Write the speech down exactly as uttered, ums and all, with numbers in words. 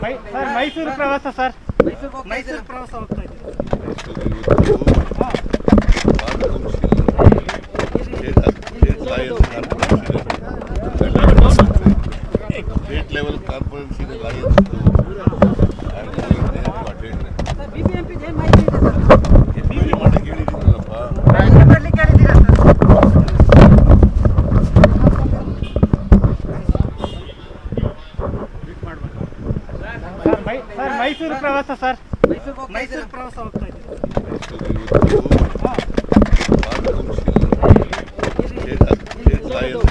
Sir Mysuru ಪ್ರವಾಸ sir Mysuru ಪ್ರವಾಸ ಹೋಗ್ತಾ ಇದ್ದೀವಿ. ಸ್ಟೇಟ್ ಲೆವೆಲ್ ಕಾನ್ಫರೆನ್ಸ್ ಇದೆ ಬಿಬಿಎಂಪಿ ಮಾಡಕ್ಕೆ ಹೇಳಿದ್ದೀನಲ್ಲಪ್ಪ. ಸರ್ ಮೈಸೂರು ಪ್ರವಾಸ ಸರ್ ಮೈಸೂರು ಪ್ರವಾಸ ಹೋಗ್ತಾ ಇದ್ದೀವಿ. State level